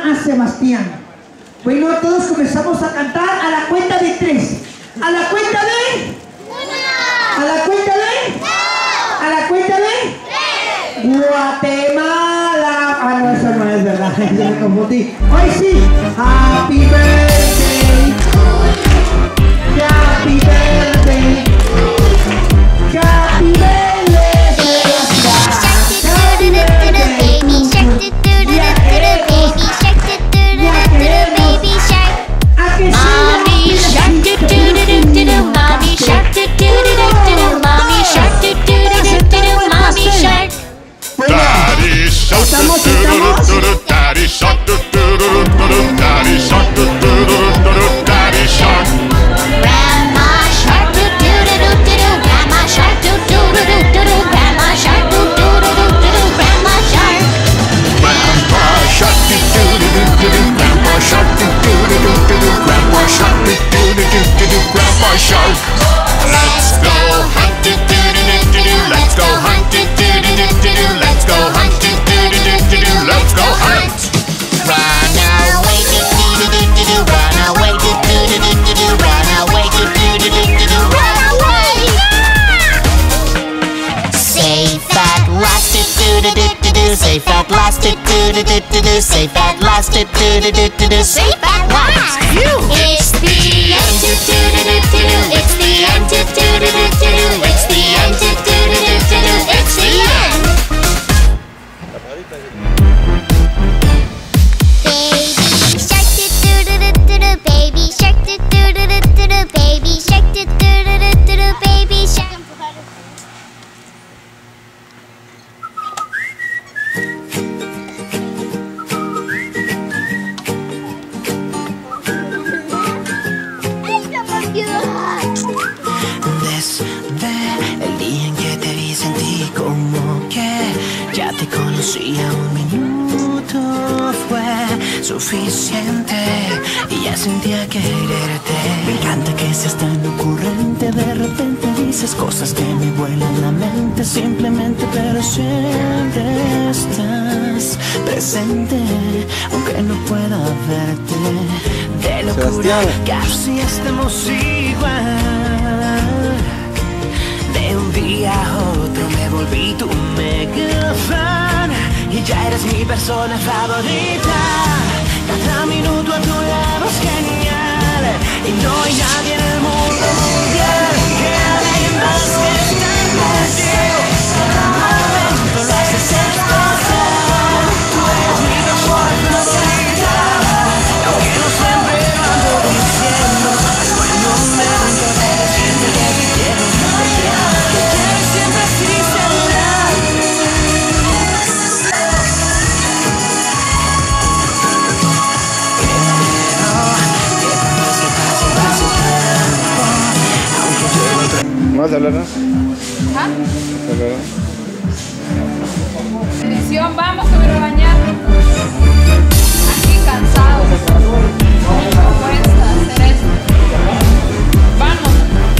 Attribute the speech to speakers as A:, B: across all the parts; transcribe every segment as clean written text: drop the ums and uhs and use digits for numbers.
A: a Sebastián. Bueno, todos comenzamos a cantar a la cuenta de 3. ¿A la cuenta de? 1. ¿A la cuenta de? 2. ¿A la cuenta de? 3. Guatemala. Ah, no, eso no es verdad. Ya me confundí. Hoy sí. Happy birthday. Happy birthday. Happy birthday.
B: Safe at last, safe at last, safe at last. It's the end, it's the end, it's the end, it's the end. Baby shark, baby shark, baby shark.
C: Desde el día en que te vi sentí como que ya te conocía. Un minuto fue suficiente y ya sentía quererte. Me encanta que seas tan ocurrente. De repente dices cosas que me vuelan la mente. Simplemente pero siempre estás presente, aunque no pueda verte. De locura casi estamos igual. De un día a otro me volví tu mega fan y ya eres mi persona favorita. Cada minuto a tu lado es genial y no hay nadie en el mundo mundial que hable más que estar contigo. Cada momento lo haces especial. Tú eres mi persona favorita, aunque no siempre lo ando diciendo. Cuando me ando siempre que te quiero.
D: ¿Más hablará?
E: ¿Ah? Dirección, vamos, que me voy a bañar. Aquí cansado. Cuesta hacer esto. Vamos.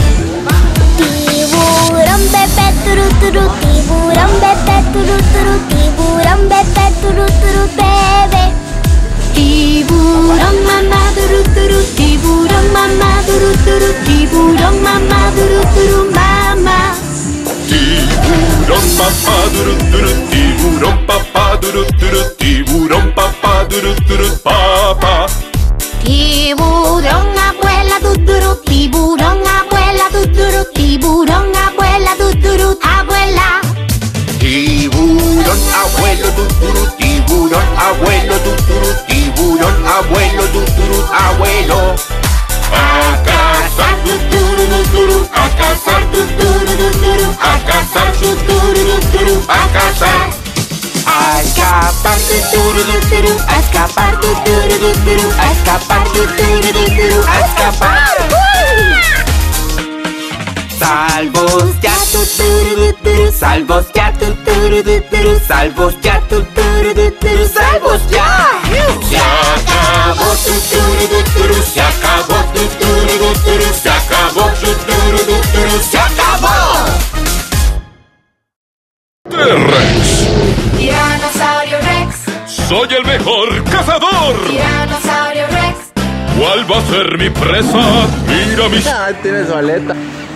B: Tiburón bebé turu turu, tiburón bebé turu turu, tiburón bebé turu turu bebé. Tiburón mamá turu turu, tiburón mamá turu turu, tiburón mamá turu turu mamá.
F: Tiburón papá duru duru, tiburón papá duru duru, tiburón papá duru duru papá.
B: Tiburón abuela duduru, tiburón abuela duduru, tiburón abuela duduru abuela.
F: Tiburón abuelo duduru, tiburón abuelo duduru, tiburón abuelo duduru abuelo. A cazar duduru duduru, a cazar duduru duduru, a cazar duduru duduru, a cazar. A escapar duduru duduru, a escapar duduru duduru, a escapar duduru duduru, a escapar. Salvos ya tuturu tuturu, salvos ya tuturu tuturu, salvos ya tuturu tuturu, salvos ya. Se acabó tuturu tuturu, se acabó tuturu tuturu, se acabó tuturu tuturu, se acabó.
G: T-Rex.
E: Tiranosaurio Rex.
F: Soy el mejor cazador.
B: Tiranosaurio Rex.
F: ¿Cuál va a ser mi presa? Mira mis...
D: Ah, tiene su aleta.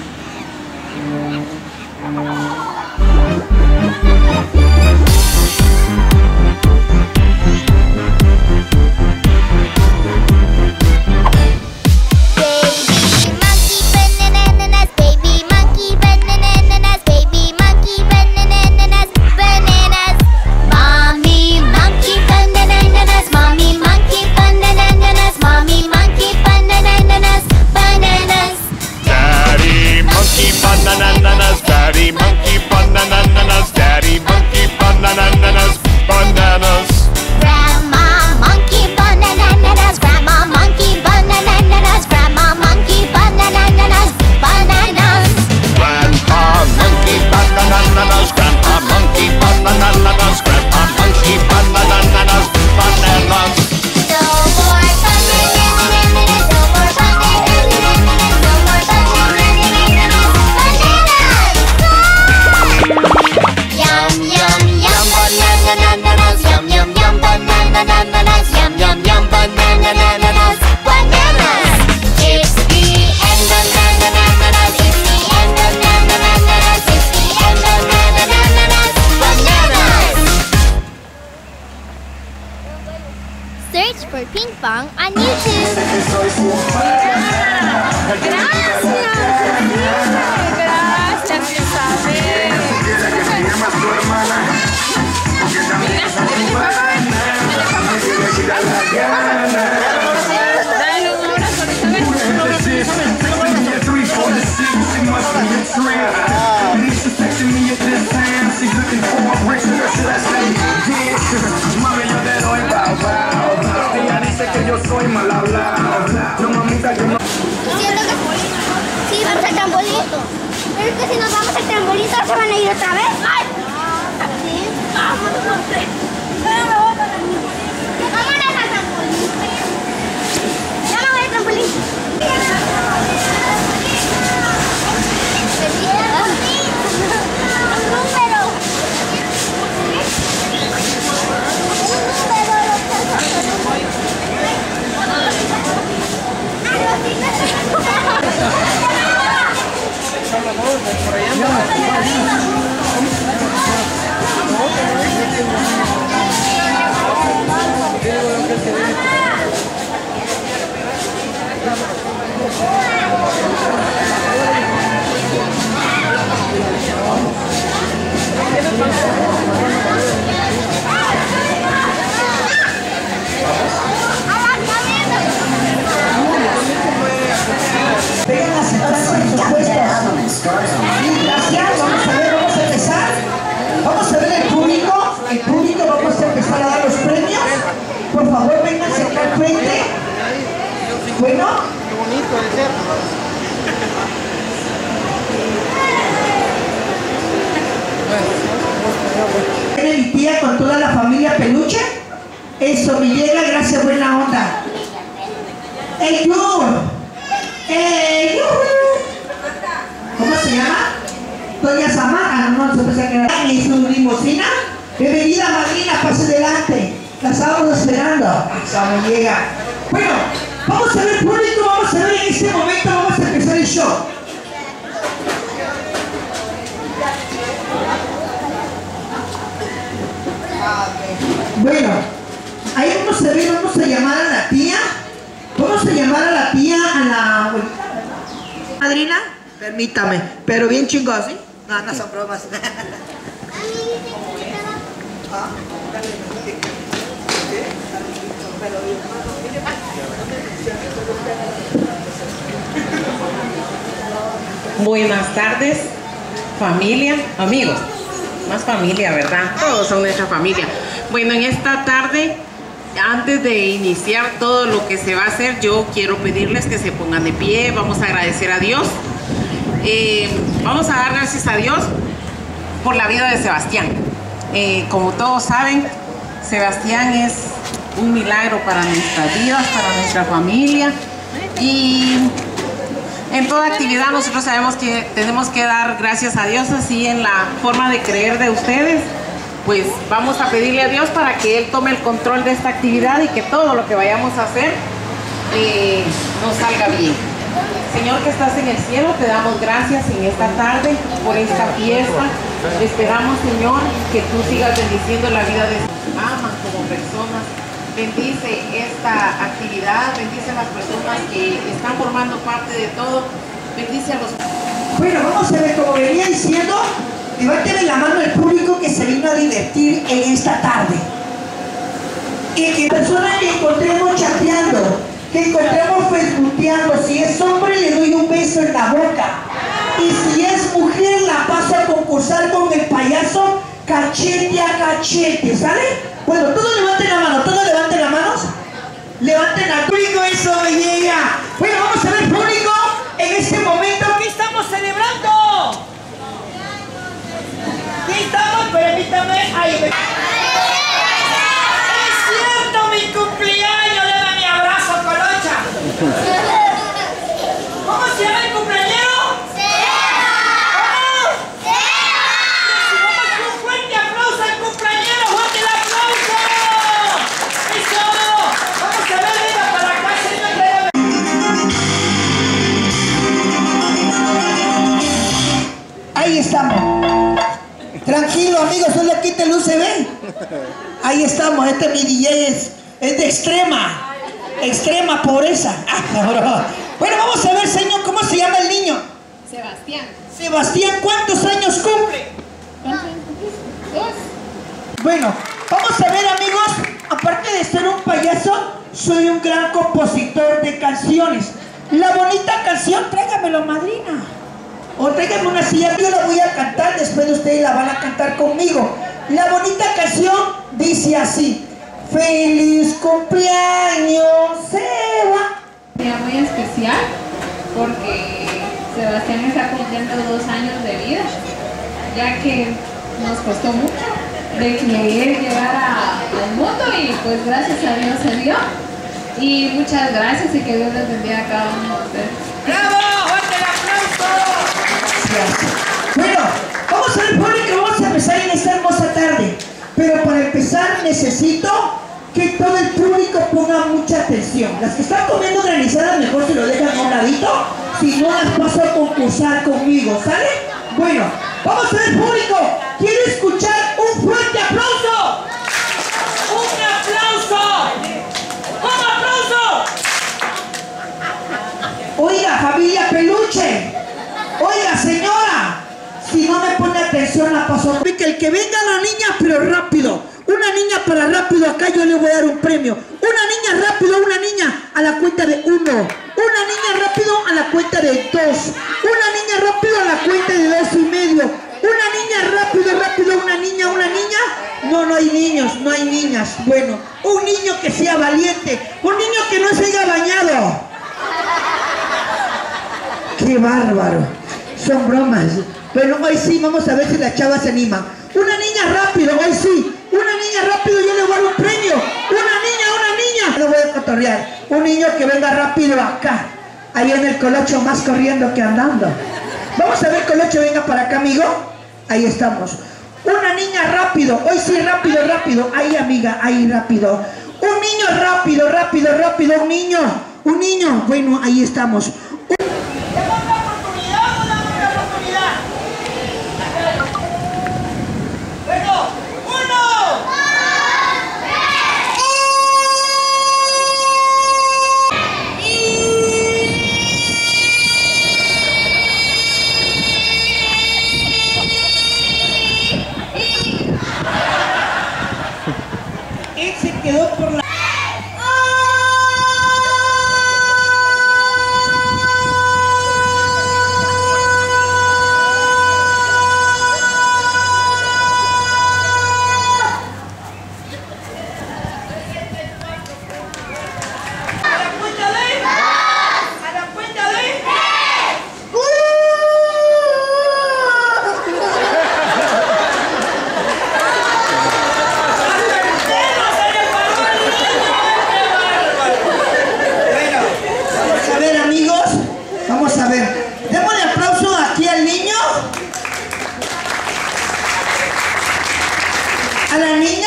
G: Search for Ping Pong on YouTube.
E: Gracias, Isabel. Dale un abrazo,
G: Siento que sí, vamos al trampolín. Pero es que si nos vamos al trampolín, todos se van a ir otra vez. ¡Ay! Sí, vámonos. Vámonos al trampolín. Ya me voy al trampolín.
A: Vengan a sentarse en sus puestos. Sí, gracias. Vamos a ver, vamos a empezar. Vamos a ver el público. El público, vamos a empezar a dar los premios. Por favor, vénganse acá al frente. Bueno.
D: Qué bonito de ser.
A: Viene mi tía con toda la familia Peluche. Eso, me llega, gracias, buena onda. ¡Ey, yo! ¡Ey, yo! ¿Cómo se llama? Doña Samara, no se puede quedar en su limusina. Bienvenida, madrina, pase delante. La estábamos esperando. Ya me llega. Bueno, vamos a ver público, vamos a ver en este momento, vamos a empezar el show. Bueno, ahí vamos a ver, vamos a llamar a la tía. Vamos a llamar a la tía, a la madrina. Permítame, pero bien chingón, ¿sí? No, no son bromas.
H: Buenas tardes, familia, amigos. Más familia, ¿verdad? Todos son nuestra familia. Bueno, en esta tarde, antes de iniciar todo lo que se va a hacer, yo quiero pedirles que se pongan de pie. Vamos a agradecer a Dios. Vamos a dar gracias a Dios por la vida de Sebastián. Como todos saben, Sebastián es un milagro para nuestras vidas, para nuestra familia. Y en toda actividad nosotros sabemos que tenemos que dar gracias a Dios, así en la forma de creer de ustedes. pues vamos a pedirle a Dios para que Él tome el control de esta actividad y que todo lo que vayamos a hacer nos salga bien. Señor que estás en el cielo, te damos gracias en esta tarde por esta fiesta. Esperamos, Señor, que tú sigas bendiciendo la vida de sus amas como personas. Bendice esta actividad, bendice a las personas que están formando parte de todo. Bendice a los...
A: Bueno, vamos a ver, como venía diciendo, levánteme la mano el público que se vino a divertir en esta tarde. Y que personas que encontremos chateando, que encontremos facebookeando, si es hombre le doy un beso en la boca. Y si es mujer la paso a concursar con el payaso cachete a cachete, ¿sale? Bueno, todos levanten la mano, todos levanten las manos. Levanten al público, eso llega. Bueno, vamos a ver público, en este momento, ¿qué estamos celebrando? ¿Qué estamos? Permítame. Ay, es cierto, mi cumpleaños, dame mi abrazo, Colocha. ¿Cómo se llama el cumpleañero? Ahí estamos. Tranquilo, amigos, solo quita el USB. Ahí estamos. Este mi DJ es de extrema pobreza. Bueno, vamos a ver, señor, ¿cómo se llama el niño?
E: Sebastián.
A: Sebastián, ¿cuántos años cumple?
E: Dos.
A: Bueno, vamos a ver, amigos, aparte de ser un payaso, soy un gran compositor de canciones. La bonita canción, tráigamelo, madrina. O tráigame una silla, yo la voy a cantar, después de ustedes la van a cantar conmigo. La bonita canción dice así: feliz cumpleaños, Seba.
E: Un día muy especial porque Sebastián está cumpliendo 2 años de vida, ya que nos costó mucho de que él llegara al mundo y pues gracias a Dios se dio. Y muchas gracias y que Dios les bendiga a cada uno de ustedes.
A: ¡Bravo! ¡Fuerte el aplauso! Bueno, vamos a ver, público, vamos a empezar en esta hermosa tarde. Pero para empezar necesito que todo el público ponga mucha atención. Las que están comiendo granizadas mejor se lo dejan a un ladito, si no las paso a concursar conmigo, ¿sale? Bueno, vamos a ver, público, quiero escuchar un fuerte aplauso. ¡Un aplauso! ¡Un aplauso! Oiga, familia Peluche. Oiga, señora, si no me pone atención la paso. Que el que venga la niña, pero rápido. Una niña para rápido, acá yo le voy a dar un premio. Una niña rápido, una niña a la cuenta de 1. Una niña rápido a la cuenta de 2. Una niña rápido a la cuenta de 2 y medio. Una niña rápido, una niña. No, no hay niños, no hay niñas. Bueno, un niño que sea valiente. Un niño que no se haya bañado. ¡Qué bárbaro! Son bromas. Bueno, hoy sí, vamos a ver si las chavas se animan. Una niña rápido, hoy sí. Una niña rápido, yo le voy a dar un premio. Una niña. Lo voy a cotorrear. Un niño que venga rápido acá. Ahí en el Colocho, más corriendo que andando. Vamos a ver, Colocho, venga para acá, amigo. Ahí estamos. Una niña rápido, hoy sí, rápido. Ahí, amiga, ahí rápido. Un niño rápido, un niño. Bueno, ahí estamos. Él se quedó por la... ¿Otra niña?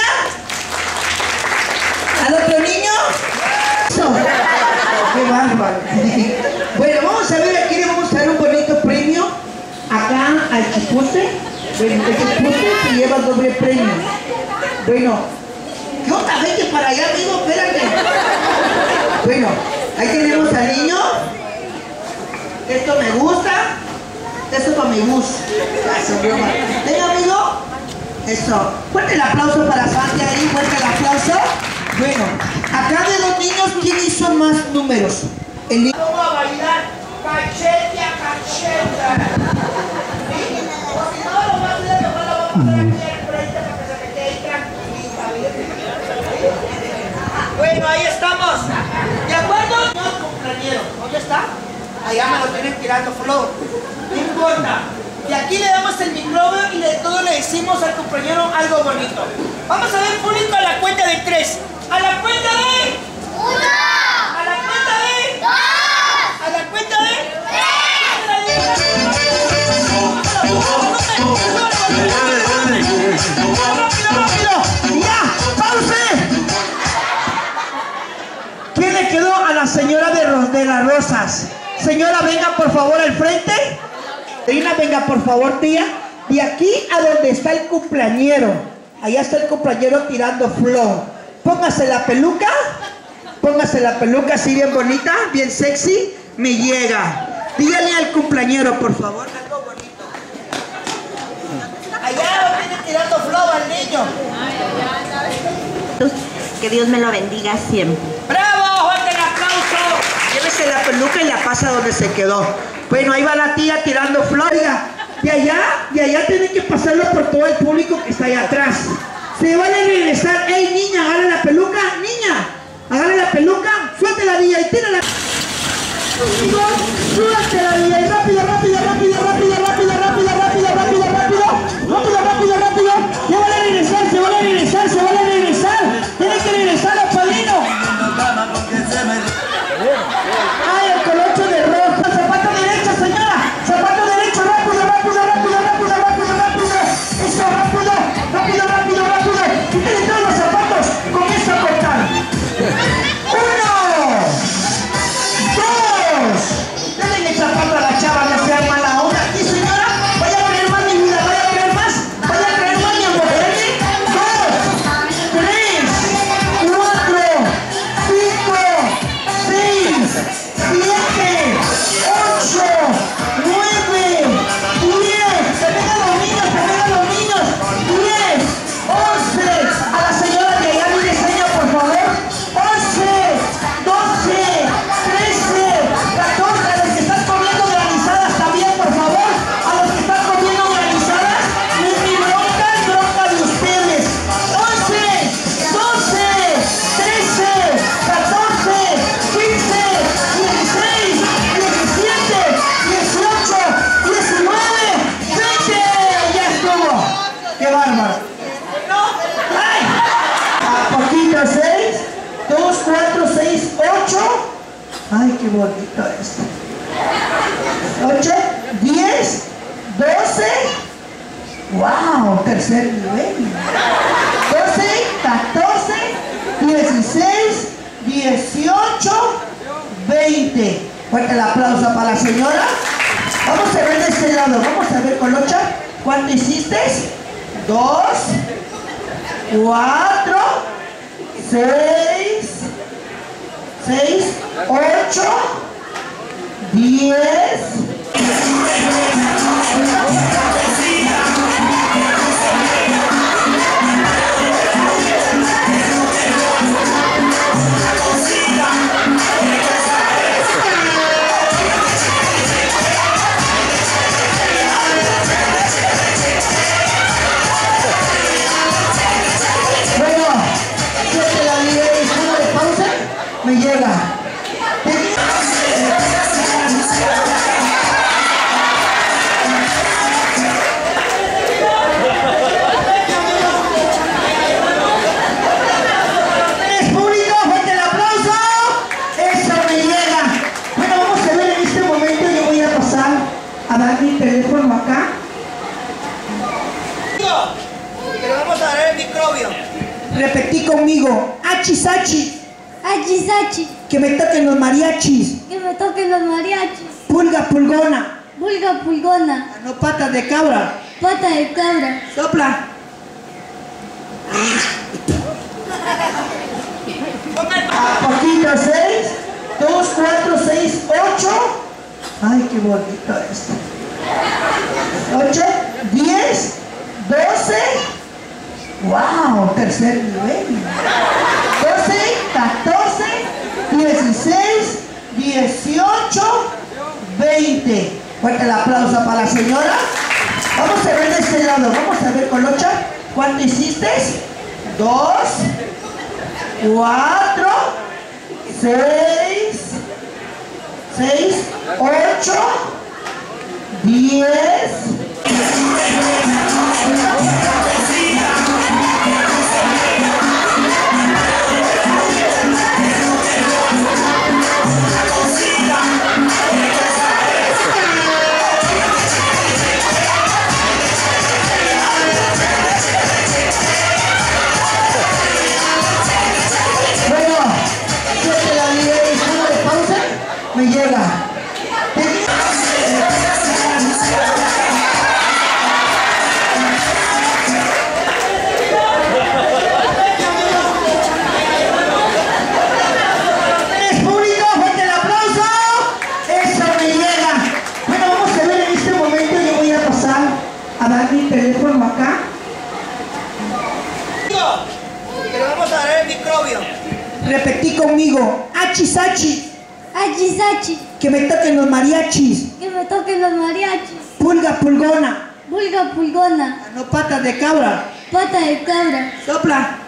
A: ¿Al otro niño? Eso. ¡Qué bárbaro! Bueno, vamos a ver, aquí le vamos a dar un bonito premio acá al chipote. Bueno, el chipote se lleva doble premio. Bueno, ¿qué otra vez que para allá, amigo? Espérate. Bueno, ahí tenemos al niño. Esto me gusta. Esto para mi gusto. Venga, amigo. Eso. Fuerte el aplauso para Santi ahí. Fuerte el aplauso. Bueno, acá de los niños, ¿quién hizo más números? El niño. Vamos a bailar cachete a cachete. O si no, lo más bien, mejor lo vamos a poner aquí al frente para que se me quede tranquilita. Bueno, ahí estamos. ¿De acuerdo? No, cumpleañero. ¿Dónde está? Allá me lo tienen tirando flor. No importa. Y aquí le damos el micrófono y de todo le decimos al cumpleañero algo bonito. Vamos a ver público a la cuenta de 3. A la cuenta de 1. A la cuenta de 2. A la cuenta de 3. ¡Ya! ¡Pause! ¿Quién le quedó a la señora de las rosas? Señora, venga por favor al frente. Reina, venga por favor, tía. De aquí a donde está el cumpleañero. Allá está el cumpleañero tirando flor. Póngase la peluca. Póngase la peluca así bien bonita, bien sexy. Me llega. Dígale al cumpleañero, por favor, algo bonito. Allá viene tirando flor al niño.
I: Que Dios me lo bendiga siempre.
A: ¡Bravo! ¡Fuerte el aplauso! Llévese la peluca y la pasa donde se quedó. Bueno, ahí va la tía tirando flores. De allá tiene que pasarlo por todo el público que está allá atrás. Se van a regresar. ¡Ey, niña! Agarra la peluca. ¡Niña! Agarra la peluca. Suelte la niña y tírala. Suelte la niña y rápido, rápido, rápido, rápido, rápido, rápido, rápido, rápido, rápido, rápido, rápido, rápido. Ya van a regresar, se van a regresar, se van a regresar. Tienen que regresar al padrino. ¡Ay, el colocho de rojo! ¡Zapato derecho, señora! ¡Zapato derecho! ¡Rápido, rápido, rápido, rápido, rápido, rápido! ¡Eso, rápido! ¡Rápido, rápido, rápido! ¡Quítenle todos los zapatos! ¡Comienza a cortar! 1, 2. Denle el zapato a la chava, no sea mala onda. Aquí, señora, vaya a traer más, mi vida, vaya a traer más. Vaya a traer más, mi amor. 2, 3, 4, 5, 6, 7, 8, 9, 10. Se pegan los niños, se pegan los niños. 10, 11. A la señora que ya me enseña, por favor. 11, 12, 13, 14. A los que están comiendo granizadas también, por favor. A los que están comiendo granizadas, mi bronca de ustedes. 11, 12, 13, 14, 15, 16, 17, 18, 19, 20. Ya estuvo. ¡Qué bárbaro! ¡Ay! A poquito, 6, 2, 4, 6, 8. ¡Ay, qué bonito esto! 8, 10, 12. ¡Wow! Tercer nivel. 12, 14, 16, 18, 20. Fuerte el aplauso para la señora. Vamos a ver de este lado. Vamos a ver, Colocha. ¿Cuánto hiciste? 2, 4, 6, 8, 10. Me llega. Repetí conmigo. Achisachi.
G: Achisachi.
A: Que me toquen los mariachis.
G: Que me toquen los mariachis.
A: Pulga pulgona.
G: Pulga pulgona.
A: No patas de cabra.
G: Pata de cabra.
A: Sopla. Poquito, 6, 2, 4, 6, 8. Ay, qué bonito esto. 8, 10, 12. Wow, tercer nivel. 12, 14, 16, 18, 20. Fuerte el aplauso para la señora. Vamos a ver de este lado. Vamos a ver, Colocha. ¿Cuánto hiciste? 2, 4, 6, 8, 10. Me llega. ¿Es público? ¡Fuerte el aplauso! Eso me llega. Bueno, vamos a ver en este momento. Yo voy a pasar a dar mi teléfono acá.
J: Que le vamos a dar el microbio.
A: Repetí conmigo. Achisachi.
G: Achisachi.
A: Que me toquen los mariachis.
G: Que me toquen los mariachis.
A: Pulga pulgona.
G: Pulga pulgona.
A: No patas de cabra.
G: Pata de cabra.
A: Sopla.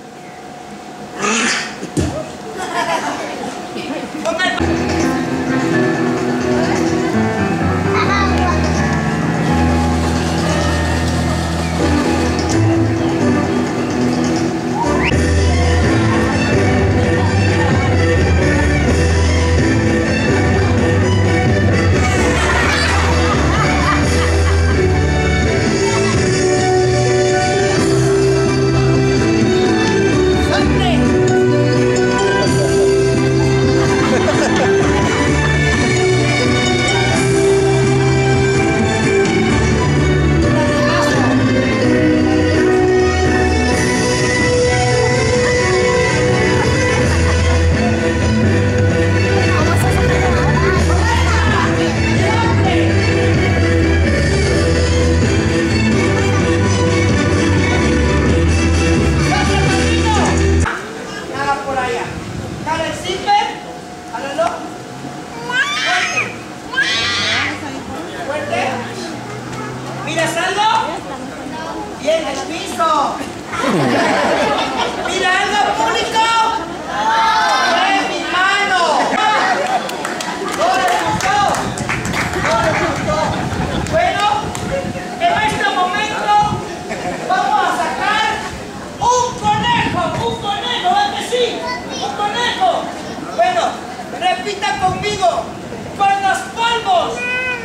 J: ¿Miras algo? Bien, el piso. ¿Mira algo, público? ¡En mi mano! ¿No les gustó? ¿No les gustó? Bueno, en este momento vamos a sacar un conejo, ¿verdad que sí? Un conejo. Bueno, repita conmigo, con los polvos.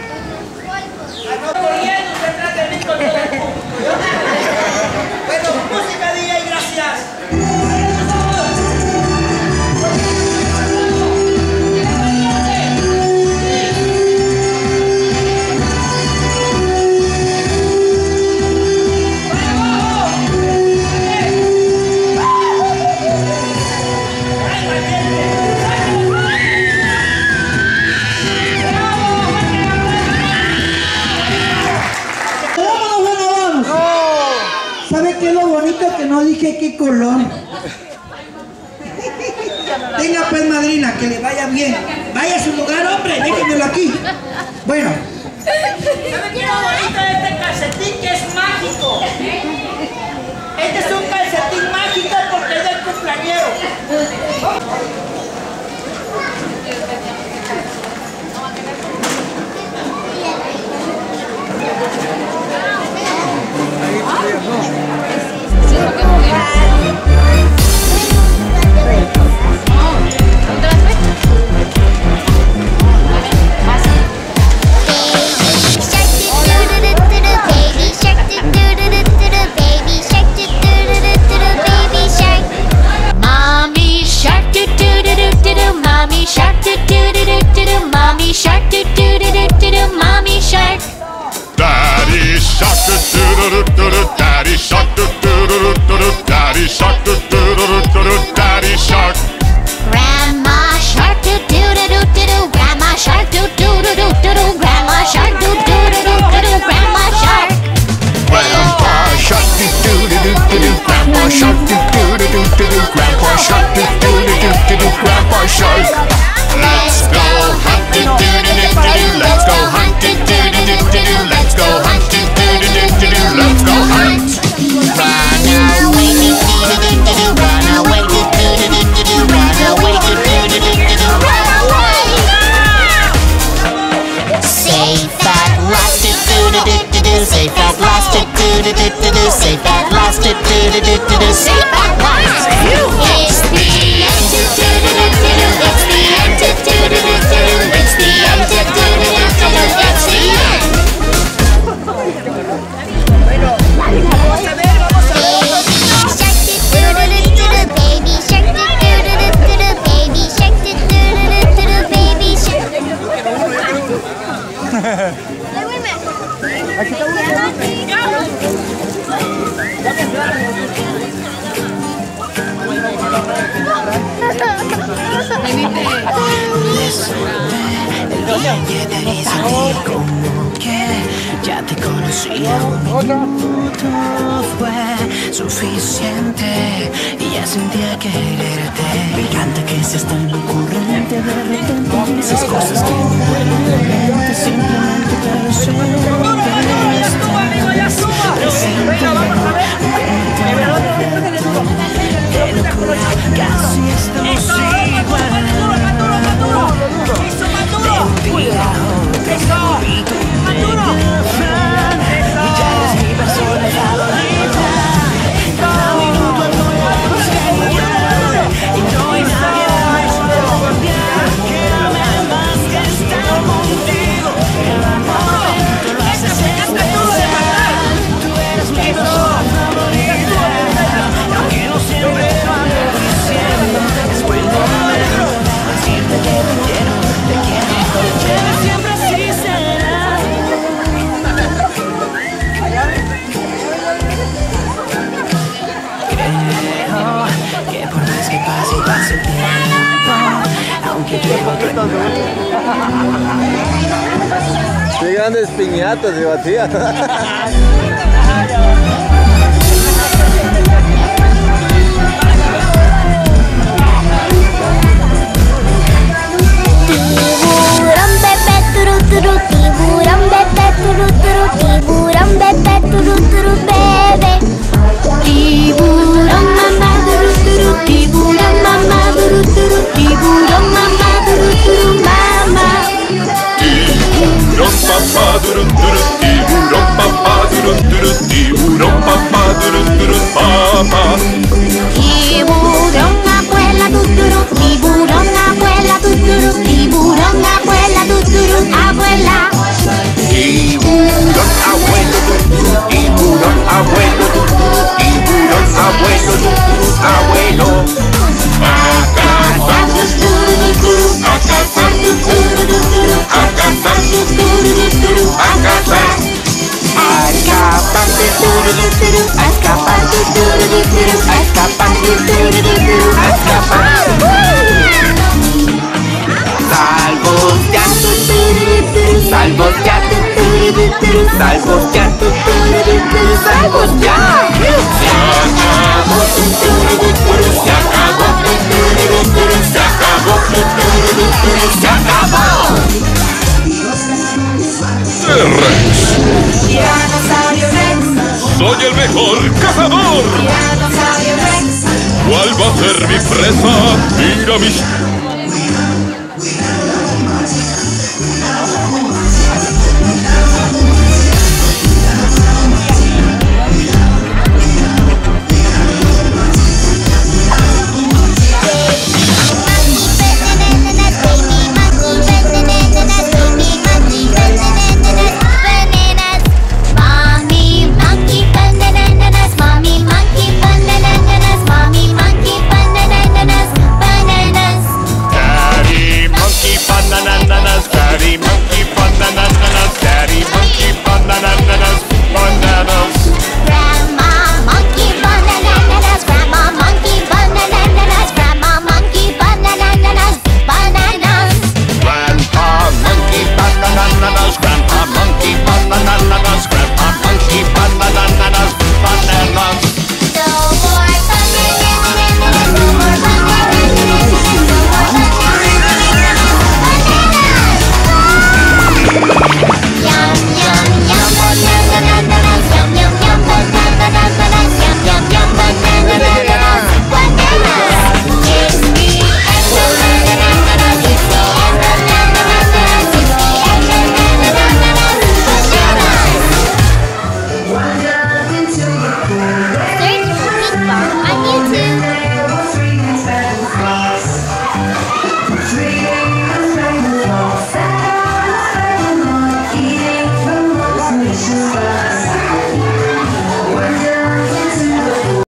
J: Corriendo detrás de mí con todo el público. Bueno, música DJ, gracias.
A: ¿Sabe qué es lo bonito? Que no dije qué color. Tenga pues, madrina, que le vaya bien. Vaya a su lugar, hombre, déjenmelo aquí. Bueno.
J: ¿Sabe qué es lo bonito de este calcetín? Que es mágico. Este es un calcetín mágico porque es del cumpleañero.
B: Baby shark, do do do do do, baby shark, do do do do do.
C: que te vi sentir como que ya te conocía. Un minuto fue suficiente y ya sentía quererte. Me encanta que seas tan ocurrente. De repente dices cosas que no vuelven a mente. Simplemente quiero ser presente. Qué locura, casi estamos igual. De un día a otro me volví tu mega fan y ya eres mi persona favorita. Cada minuto nuevo es genial y no hay nadie más cordial que ame más que estar contigo. Cada momento lo haces especial. Tú eres mi persona favorita y aunque no siempre lo ando diciendo, es bueno decirte que te quiero. Siempre así será. Creo que por más que pase y pase el tiempo, aunque yo
D: Qué grandes piñatas y vacías.
G: Tiburón bebé, turu turu, tiburón bebé, turu turu bebé. Tiburón mamá, turu turu, tiburón mamá, turu turu, tiburón mamá, turu turu mamá.
F: Tiburón papá, turu turu, tiburón papá, turu turu, tiburón papá, turu turu, papá.
G: Tiburón abuela, tuturu, tiburón abuela, tuturu, tiburón abuela, tuturu, abuela.
F: Tiburón abuelo, tiburón abuelo, tiburón abuelo, abuelo. Acá salvos ya, salvos ya, salvos ya. Se acabó, se acabó, se acabó, se acabó.
K: Tiranosaurio Rex,
F: Soy el mejor cazador.
K: Tiranosaurio Rex,
F: ¿Cuál va a ser mi presa? Mira mis